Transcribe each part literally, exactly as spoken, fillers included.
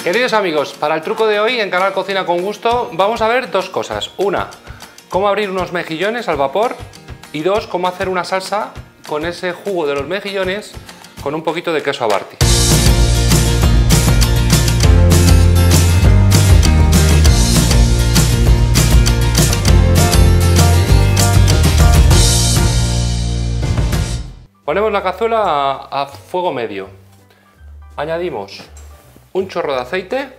Queridos amigos, para el truco de hoy en Canal Cocina con Gusto vamos a ver dos cosas. Una, cómo abrir unos mejillones al vapor, y dos, cómo hacer una salsa con ese jugo de los mejillones con un poquito de queso Abarti. Ponemos la cazuela a, a fuego medio. Añadimos un chorro de aceite,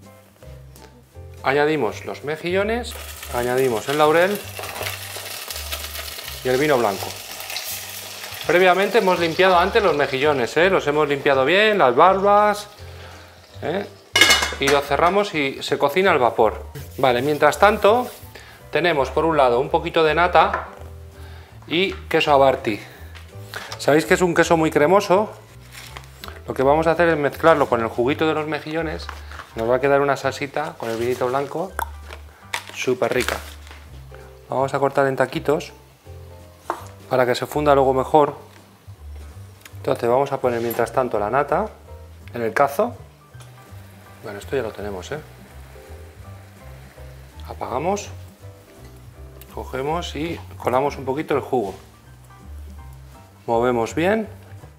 añadimos los mejillones, añadimos el laurel y el vino blanco. Previamente hemos limpiado antes los mejillones, ¿eh? Los hemos limpiado bien, las barbas, ¿eh? Y lo cerramos y se cocina al vapor. Vale, mientras tanto tenemos por un lado un poquito de nata y queso Abarti. Sabéis que es un queso muy cremoso. Lo que vamos a hacer es mezclarlo con el juguito de los mejillones. Nos va a quedar una salsita con el vinito blanco súper rica. Vamos a cortar en taquitos para que se funda luego mejor. Entonces vamos a poner mientras tanto la nata en el cazo. Bueno, esto ya lo tenemos, ¿eh? Apagamos, cogemos y colamos un poquito el jugo. Movemos bien.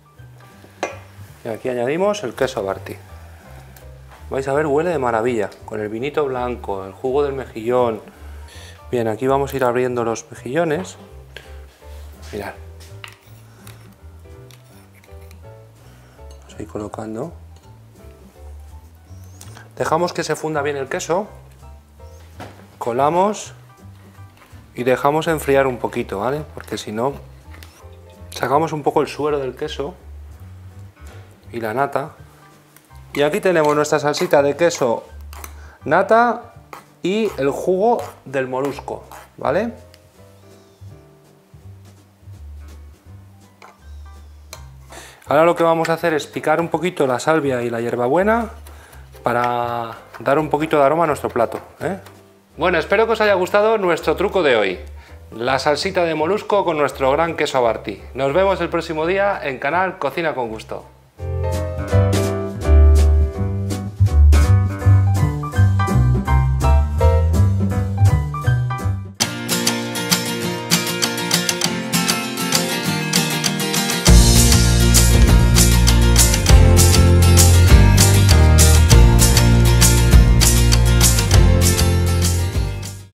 Y aquí añadimos el queso Abarti. Vais a ver, huele de maravilla, con el vinito blanco, el jugo del mejillón. Bien, aquí vamos a ir abriendo los mejillones. Mirad. Vamos a ir colocando. Dejamos que se funda bien el queso. Colamos y dejamos enfriar un poquito, ¿vale? Porque si no, sacamos un poco el suero del queso y la nata. Y aquí tenemos nuestra salsita de queso, nata y el jugo del molusco, ¿vale? Ahora lo que vamos a hacer es picar un poquito la salvia y la hierbabuena para dar un poquito de aroma a nuestro plato, ¿eh? Bueno, espero que os haya gustado nuestro truco de hoy. La salsita de molusco con nuestro gran queso Abarti. Nos vemos el próximo día en Canal Cocina con Gusto.